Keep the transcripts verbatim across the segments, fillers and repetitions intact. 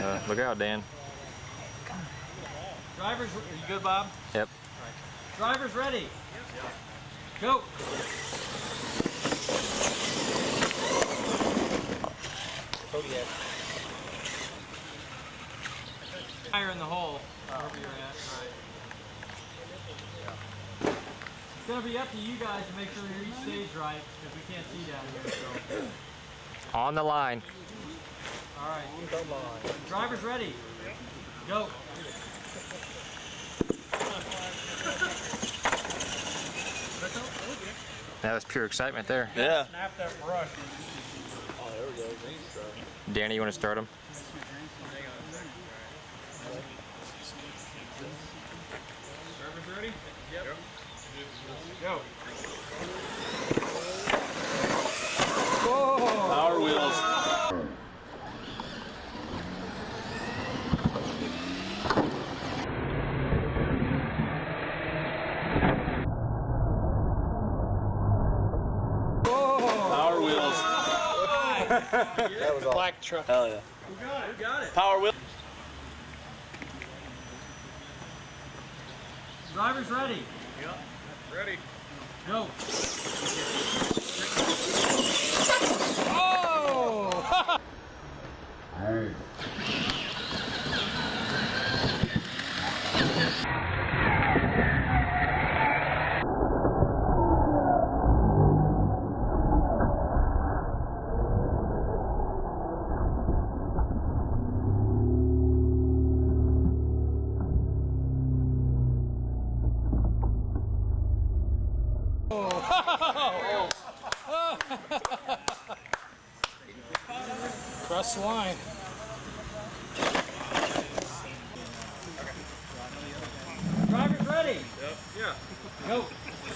Uh, look out, Dan. Drivers, are you good, Bob? Yep. Right. Drivers ready? Yep. Go. Oh yeah. Higher in the hole, wherever you're at. Right. It's gonna be up to you guys to make sure your each stage right, because we can't see down here. So. On the line. All right. On the line. Drivers ready? Go. That was pure excitement there. Yeah. Snap that brush. Oh, there we go. Danny, you want to start him? Drivers ready? Yep. Go. Whoa. Power wheels. Power wheels. That was black truck. Hell yeah. Who got it? Who got it? Power wheel. Drivers ready? Yep. Ready. Go. Oh! Cross the line. Drivers ready? Yep. Yeah. Go.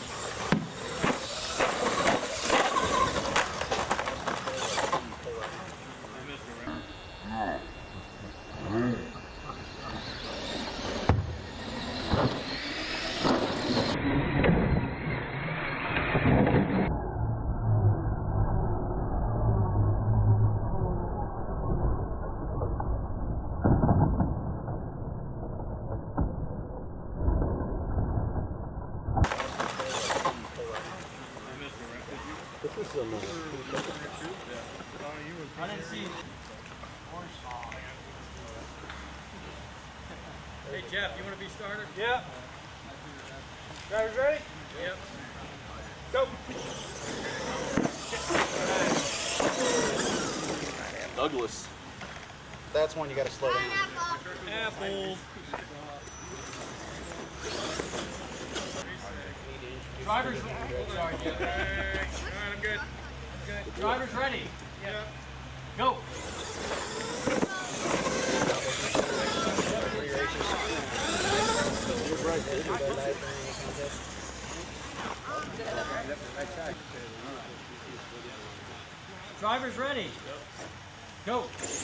I didn't see. Hey Jeff, you want to be starter? Yeah. Drivers ready? Yep. Go. Douglas. That's one you got to slow down. Apple. Drivers. Sorry, Jeff. Alright, I'm good. Good. Drivers ready? Yeah. Go. Drivers ready? Go.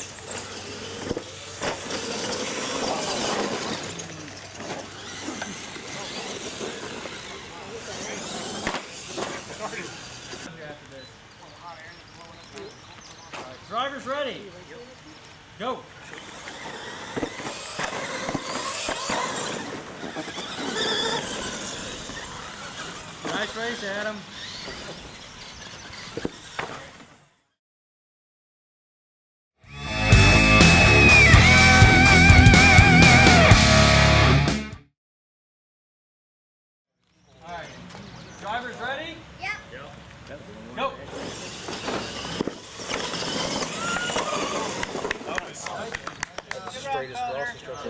Drivers ready? Go. Nice race, Adam. All right. Drivers ready? Yep. Go. Straightest cross.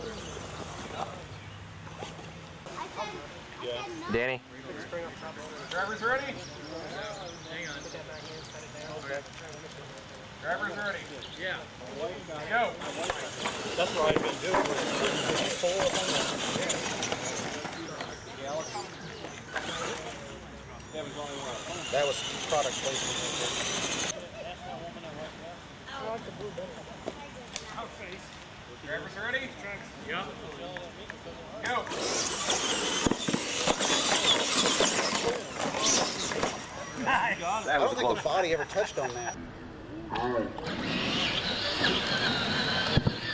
Yeah. Danny? Drivers ready? Hang on. Drivers ready? Yeah. Go. That's what I've been doing. That was product placement. I like the blue better. Drivers ready? Yep. Go. Nice. I don't think the body ever touched on that.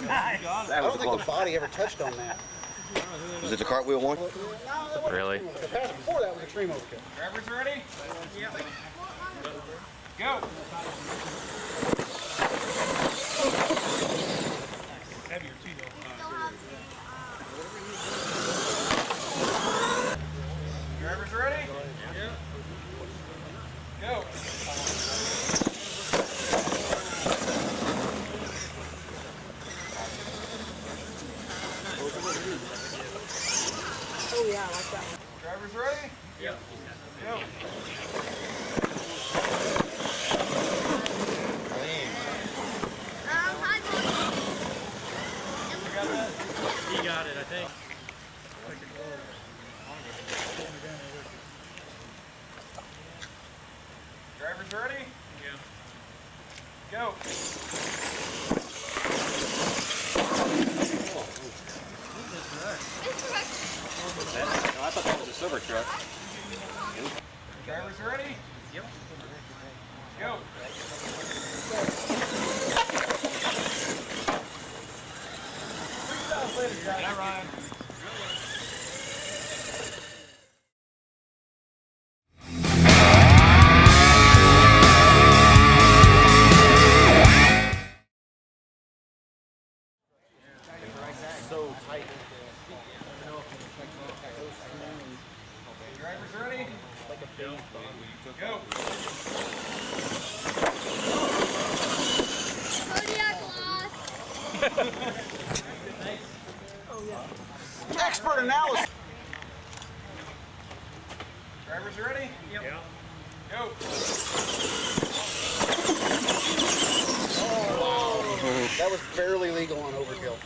I That was don't think close. the body ever touched on that. Was it the cartwheel one? Really? The pass before that was extreme overkill. Drivers ready? Yep. Go. Heavier too, though. Drivers ready? Yep. Go. Oh yeah, I like that one. Drivers ready? Yep. Go. He got it, I think. Drivers ready? Yeah. Go. No, I thought that was a silver truck. Drivers ready? Yep. Go. Yeah, Ryan. So tight. Drivers ready? Go. Expert analysis. Drivers ready? Yep. Yeah. Go. That was barely legal on overkill.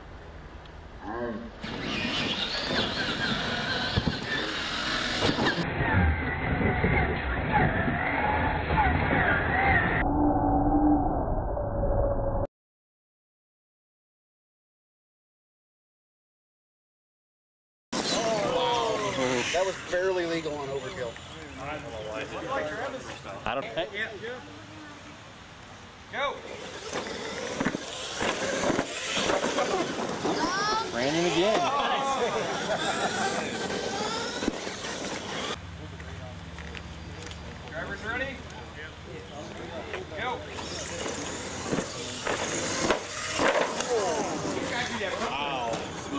That was barely legal on overkill. I don't. Yeah. Go. Ran him again. Drivers ready? Go. Wow.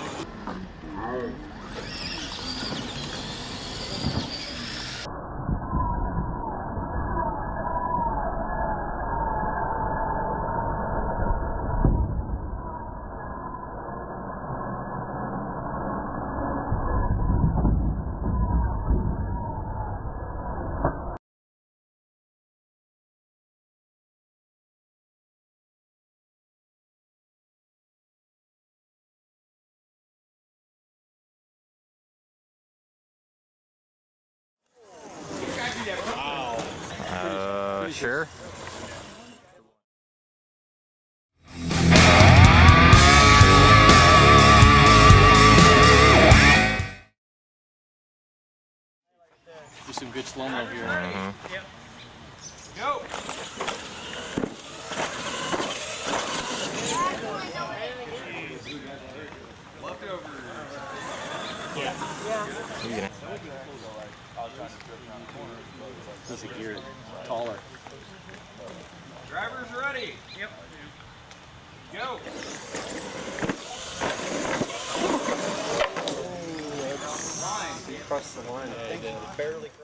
Uh, sure. Do some good slow-mo here. Mm-hmm. Yep. Go. Leftover. You can- This is gear taller. Drivers ready? Yep. Go. Crossed the line. I think it barely crossed.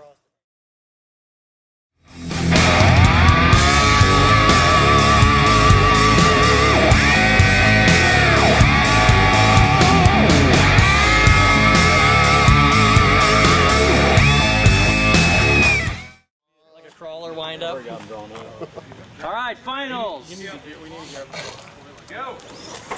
Like a crawler wind up. Got them drawn up. All right, finals. Go.